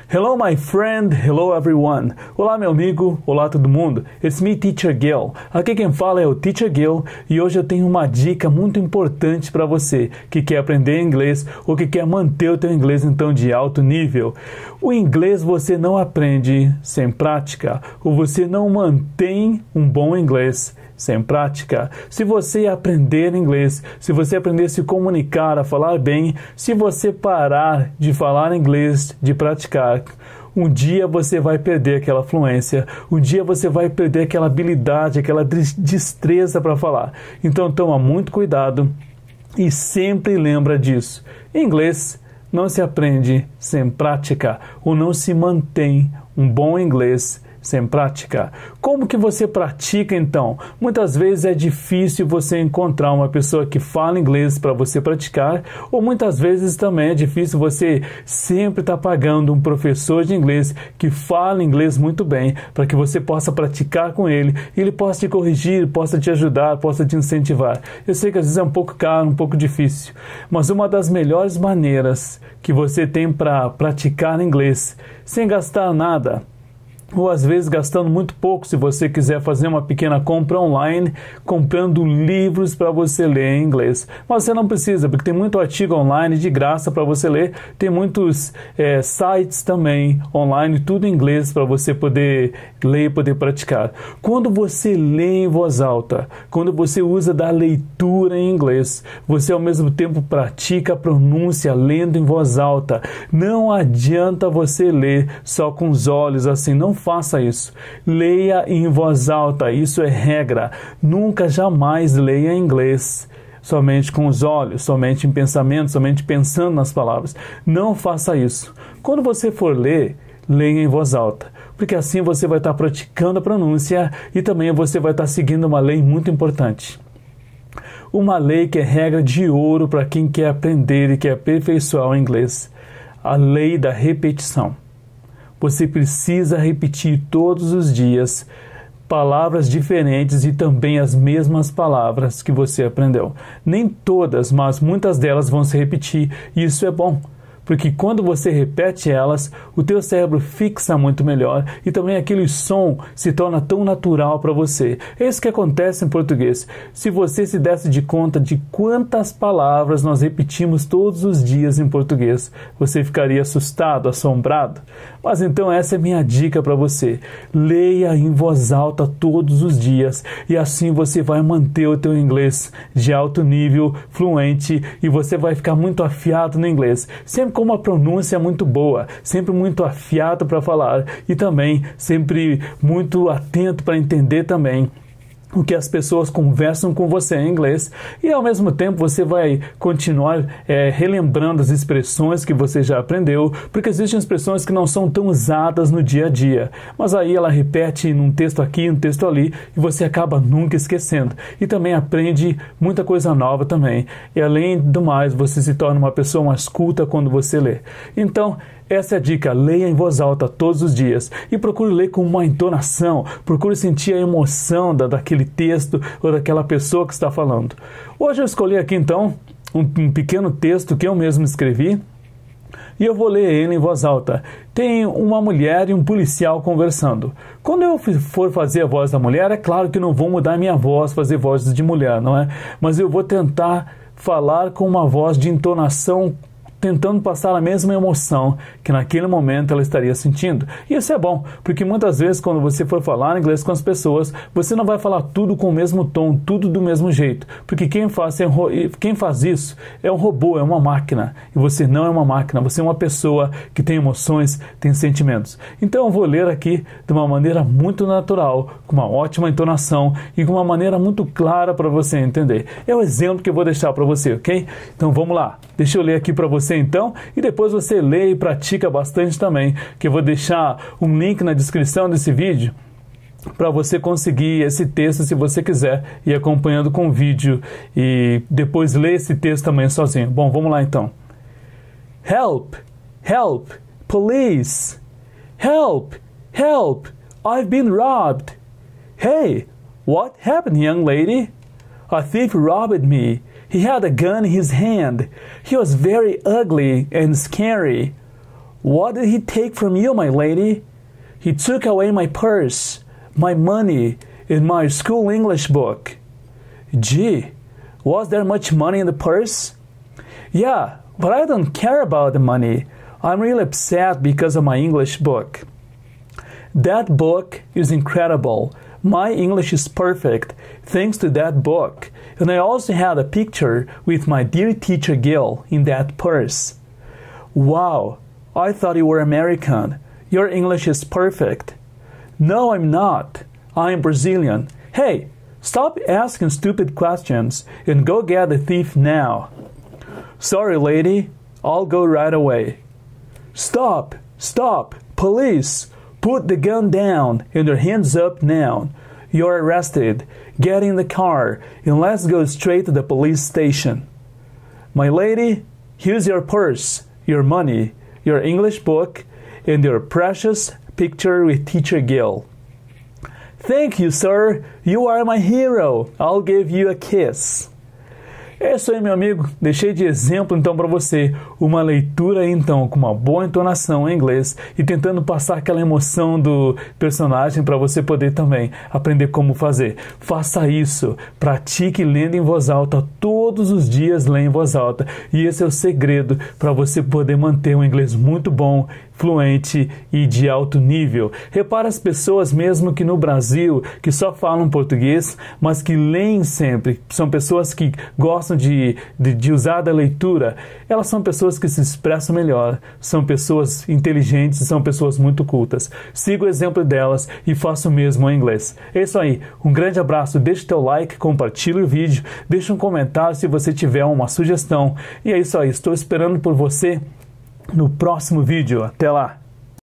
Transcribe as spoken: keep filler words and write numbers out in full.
Hello, my friend. Hello, everyone. Olá, meu amigo. Olá, todo mundo. It's me, Teacher Gil. Aqui quem fala é o Teacher Gil e hoje eu tenho uma dica muito importante para você que quer aprender inglês ou que quer manter o teu inglês então de alto nível. O inglês você não aprende sem prática ou você não mantém um bom inglês sem prática. Se você aprender inglês, se você aprender a se comunicar, a falar bem, se você parar de falar inglês, de praticar, um dia você vai perder aquela fluência, um dia você vai perder aquela habilidade, aquela destreza para falar. Então toma muito cuidado e sempre lembra disso. Inglês não se aprende sem prática ou não se mantém um bom inglês sem prática. Como que você pratica então? Muitas vezes é difícil você encontrar uma pessoa que fala inglês para você praticar, ou muitas vezes também é difícil você sempre estar pagando um professor de inglês que fala inglês muito bem, para que você possa praticar com ele, e ele possa te corrigir, possa te ajudar, possa te incentivar. Eu sei que às vezes é um pouco caro, um pouco difícil, mas uma das melhores maneiras que você tem para praticar inglês sem gastar nada, ou às vezes gastando muito pouco, se você quiser fazer uma pequena compra online, comprando livros para você ler em inglês. Mas você não precisa, porque tem muito artigo online de graça para você ler, tem muitos é, sites também online, tudo em inglês para você poder ler e poder praticar. Quando você lê em voz alta, quando você usa da leitura em inglês, você ao mesmo tempo pratica a pronúncia lendo em voz alta. Não adianta você ler só com os olhos assim, não faça isso. Leia em voz alta, isso é regra. Nunca, jamais leia em inglês somente com os olhos, somente em pensamento, somente pensando nas palavras. Não faça isso. Quando você for ler, leia em voz alta, porque assim você vai estar praticando a pronúncia e também você vai estar seguindo uma lei muito importante. Uma lei que é regra de ouro para quem quer aprender e quer aperfeiçoar o inglês. A lei da repetição. Você precisa repetir todos os dias palavras diferentes e também as mesmas palavras que você aprendeu. Nem todas, mas muitas delas vão se repetir e isso é bom. Porque quando você repete elas, o teu cérebro fixa muito melhor e também aquele som se torna tão natural para você. É isso que acontece em português. Se você se desse de conta de quantas palavras nós repetimos todos os dias em português, você ficaria assustado, assombrado. Mas então essa é minha dica para você. Leia em voz alta todos os dias e assim você vai manter o teu inglês de alto nível, fluente, e você vai ficar muito afiado no inglês. Sempre com uma pronúncia muito boa, sempre muito afiado para falar e também sempre muito atento para entender também o que as pessoas conversam com você em inglês e ao mesmo tempo você vai continuar é, relembrando as expressões que você já aprendeu, porque existem expressões que não são tão usadas no dia a dia, mas aí ela repete num texto aqui, num texto ali e você acaba nunca esquecendo e também aprende muita coisa nova também e além do mais você se torna uma pessoa mais culta quando você lê. Então essa é a dica, leia em voz alta todos os dias e procure ler com uma entonação, procure sentir a emoção da, daquele texto ou daquela pessoa que está falando. Hoje eu escolhi aqui então um, um pequeno texto que eu mesmo escrevi e eu vou ler ele em voz alta. Tem uma mulher e um policial conversando. Quando eu for fazer a voz da mulher, é claro que não vou mudar minha voz, fazer vozes de mulher, não é? Mas eu vou tentar falar com uma voz de entonação tentando passar a mesma emoção que naquele momento ela estaria sentindo. E isso é bom, porque muitas vezes quando você for falar inglês com as pessoas, você não vai falar tudo com o mesmo tom, tudo do mesmo jeito, porque quem faz, quem faz isso é um robô, é uma máquina, e você não é uma máquina, você é uma pessoa que tem emoções, tem sentimentos. Então eu vou ler aqui de uma maneira muito natural, com uma ótima entonação e com uma maneira muito clara para você entender. É o exemplo que eu vou deixar para você, ok? Então vamos lá, deixa eu ler aqui para você então, e depois você lê e pratica bastante também, que eu vou deixar um link na descrição desse vídeo para você conseguir esse texto se você quiser ir acompanhando com o vídeo e depois ler esse texto também sozinho. Bom, vamos lá então. Help! Help! Police! Help! Help! I've been robbed! Hey! What happened, young lady? A thief robbed me. He had a gun in his hand. He was very ugly and scary. What did he take from you, my lady? He took away my purse, my money, and my school English book. Gee, was there much money in the purse? Yeah, but I don't care about the money. I'm really upset because of my English book. That book is incredible. My English is perfect thanks to that book. And I also had a picture with my dear teacher Gil in that purse. Wow, I thought you were American. Your English is perfect. No, I'm not. I'm Brazilian. Hey, stop asking stupid questions and go get the thief now. Sorry, lady. I'll go right away. Stop! Stop! Police! Put the gun down and your hands up now. You're arrested. Get in the car and let's go straight to the police station. My lady, here's your purse, your money, your English book, and your precious picture with Teacher Gil. Thank you, sir. You are my hero. I'll give you a kiss. É isso aí, meu amigo. Deixei de exemplo, então, para você uma leitura, então, com uma boa entonação em inglês e tentando passar aquela emoção do personagem para você poder também aprender como fazer. Faça isso. Pratique lendo em voz alta. Todos os dias leia em voz alta. E esse é o segredo para você poder manter um inglês muito bom, fluente e de alto nível. Repara as pessoas mesmo que no Brasil, que só falam português, mas que leem sempre. São pessoas que gostam de, de, de usar da leitura. Elas são pessoas que se expressam melhor, são pessoas inteligentes, são pessoas muito cultas. Siga o exemplo delas e faça o mesmo em inglês. É isso aí. Um grande abraço. Deixe teu like, compartilhe o vídeo, deixe um comentário se você tiver uma sugestão. E é isso aí. Estou esperando por você no próximo vídeo. Até lá!